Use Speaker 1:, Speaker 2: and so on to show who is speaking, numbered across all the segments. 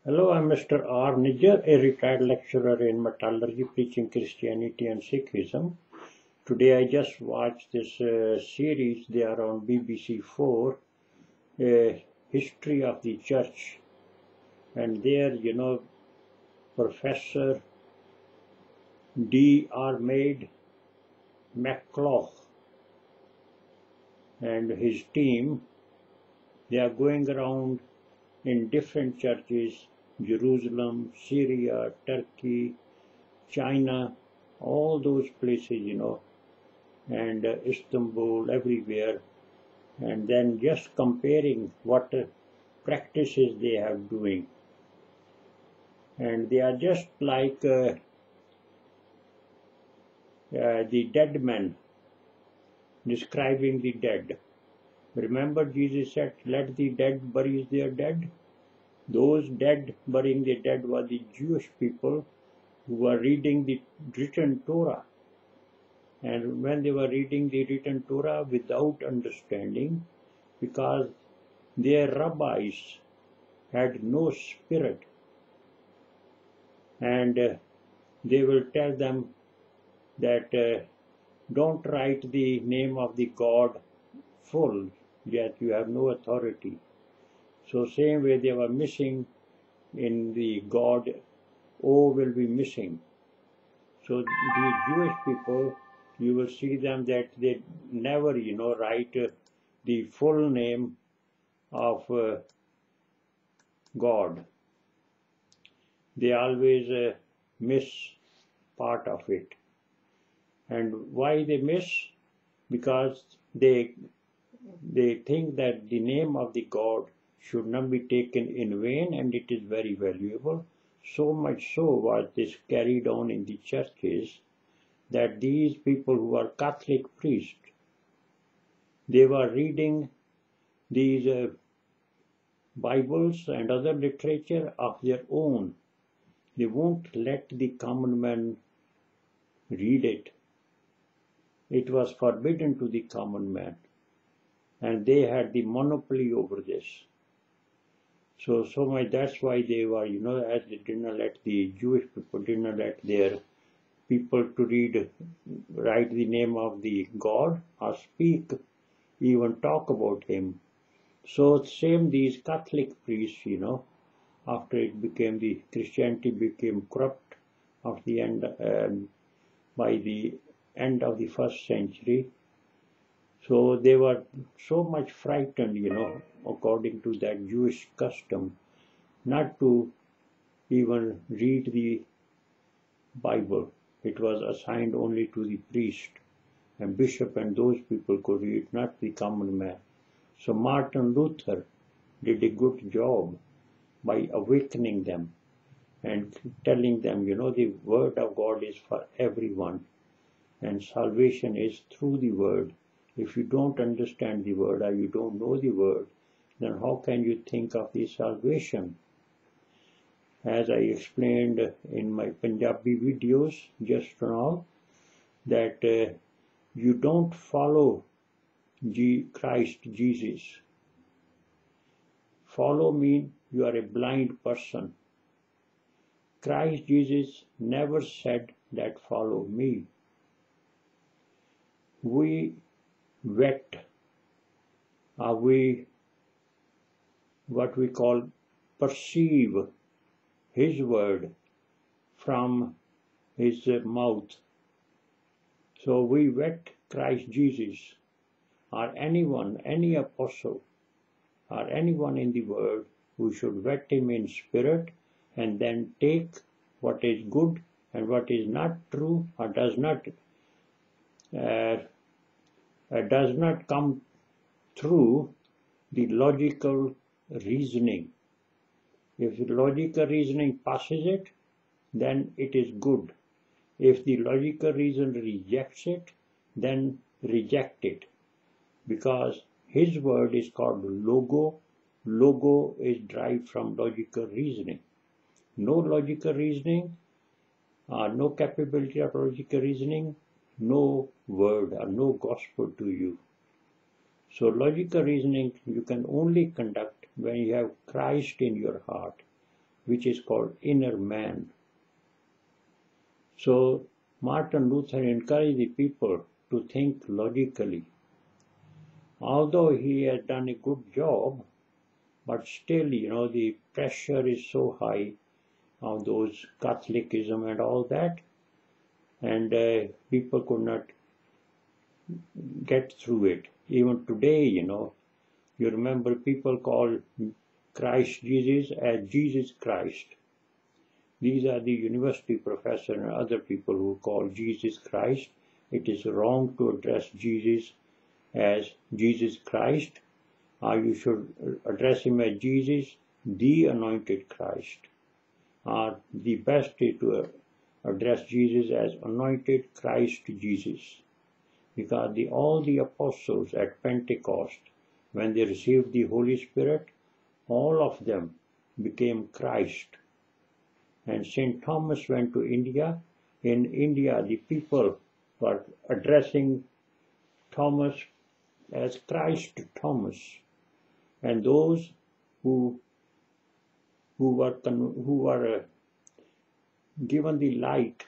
Speaker 1: Hello, I'm Mr. R. Nijjar, a retired lecturer in metallurgy preaching Christianity and Sikhism. Today I just watched this series, they are on BBC4, History of the Church. And there, Professor D. R. McClough and his team, they are going around in different churches, Jerusalem, Syria, Turkey, China, all those places, and Istanbul, everywhere, and then just comparing what practices they have doing. And they are just like the dead men, describing the dead. Remember, Jesus said, let the dead bury their dead. Those dead burying the dead were the Jewish people who were reading the written Torah. And when they were reading the written Torah without understanding, because their rabbis had no spirit, and they will tell them that don't write the name of the God full, yet you have no authority. So same way they were missing in the God, O will be missing. So the Jewish people, you will see them that they never, write the full name of God. They always miss part of it. And why they miss? Because they think that the name of the God should not be taken in vain, and it is very valuable. So much so was this carried on in the churches that these people who are Catholic priests, they were reading these Bibles and other literature of their own. They won't let the common man read it. It was forbidden to the common man, and they had the monopoly over this. So much, that's why they were, as they didn't let the Jewish people, didn't let their people to write the name of the God or speak, even talk about him. So same these Catholic priests, after it became the Christianity became corrupt of the end, by the end of the 1st century. So they were so much frightened, according to that Jewish custom, not to even read the Bible. It was assigned only to the priest and bishop, and those people could read, not the common man. So Martin Luther did a good job by awakening them and telling them, the word of God is for everyone, and salvation is through the word. If you don't understand the word or you don't know the word, then how can you think of the salvation? As I explained in my Punjabi videos just now, that you don't follow Christ Jesus. Follow means you are a blind person. Christ Jesus never said that follow me. We vet, we what we call perceive his word from his mouth. So we vet Christ Jesus, or anyone, any apostle, or anyone in the world, we should vet him in spirit, and then take what is good and what is not true or does not come through the logical reasoning. If the logical reasoning passes it, then it is good. If the logical reason rejects it, then reject it. Because his word is called logo. Logo is derived from logical reasoning. No logical reasoning, no capability of logical reasoning, no word or no gospel to you. So logical reasoning you can only conduct when you have Christ in your heart. which is called inner man. So Martin Luther encouraged the people to think logically. Although he has done a good job, but still, the pressure is so high of those Catholicism and all that, and people could not get through it. Even today, you remember people call Christ Jesus as Jesus Christ. These are the university professors and other people who call Jesus Christ. It is wrong to address Jesus as Jesus Christ, or you should address him as Jesus, the anointed Christ. Or the best is to address Jesus as anointed Christ Jesus. Because all the apostles at Pentecost, when they received the Holy Spirit, all of them became Christ. And St. Thomas went to India. In India, the people were addressing Thomas as Christ Thomas. And those who were given the light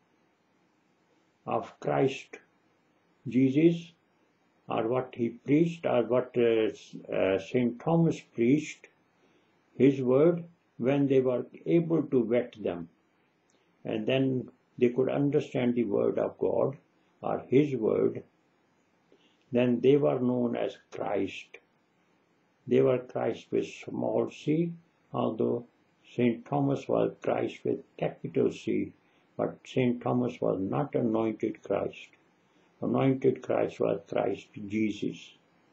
Speaker 1: of Christ Jesus, or what he preached, or what St. Thomas preached, his word, when they were able to vet them, and then they could understand the word of God, or his word, then they were known as Christ. They were Christ with small c, although St. Thomas was Christ with capital C, but St. Thomas was not anointed Christ. Anointed Christ was Christ Jesus.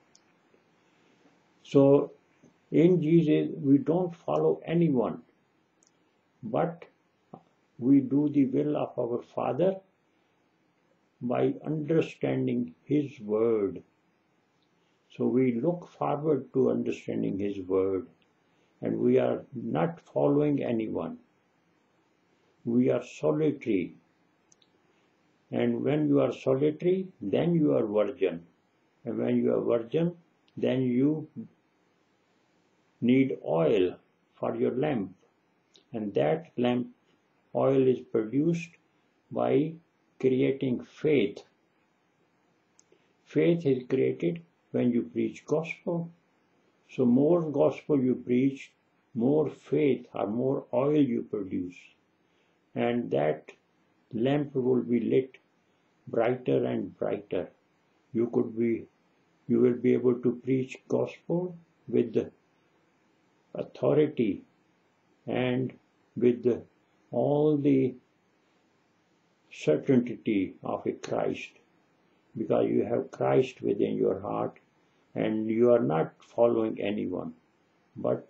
Speaker 1: So, in Jesus, we don't follow anyone, but we do the will of our Father by understanding His Word. So we look forward to understanding His Word, and we are not following anyone. We are solitary. And when you are solitary, then you are virgin. And when you are virgin, then you need oil for your lamp. And that lamp oil is produced by creating faith. Faith is created when you preach gospel. So more gospel you preach, more faith or more oil you produce. And that lamp will be lit brighter and brighter. You will be able to preach gospel with authority and with all the certainty of a Christ, because you have Christ within your heart and you are not following anyone but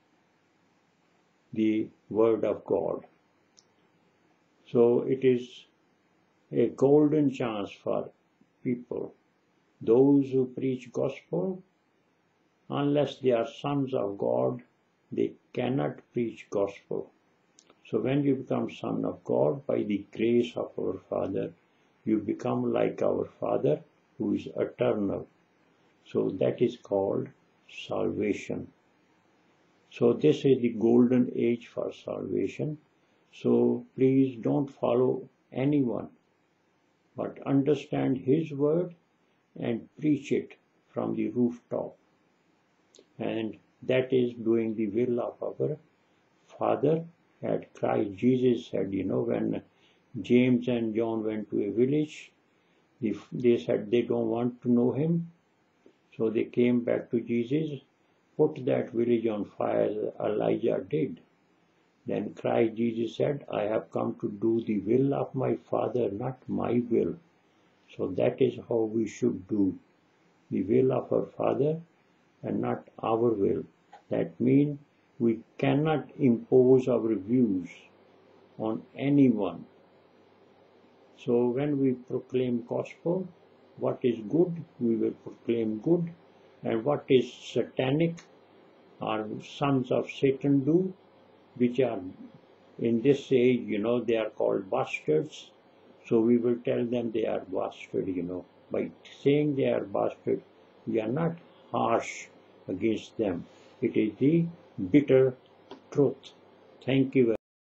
Speaker 1: the Word of God. So it is a golden chance for people, those who preach gospel. Unless they are sons of God, they cannot preach gospel. So when you become son of God by the grace of our Father, you become like our Father who is eternal. So that is called salvation. So this is the golden age for salvation. So please don't follow anyone, but understand His word and preach it from the rooftop. And that is doing the will of our Father at Christ. Jesus said, when James and John went to a village, they said they don't want to know Him. So they came back to Jesus, put that village on fire as Elijah did. Then Christ Jesus said, I have come to do the will of my Father, not my will. So that is how we should do the will of our Father and not our will. That means we cannot impose our views on anyone. So when we proclaim gospel, what is good, we will proclaim good, and what is satanic or sons of Satan do, which are in this age, they are called bastards. So we will tell them they are bastard, By saying they are bastard, we are not harsh against them. It is the bitter truth. Thank you very much.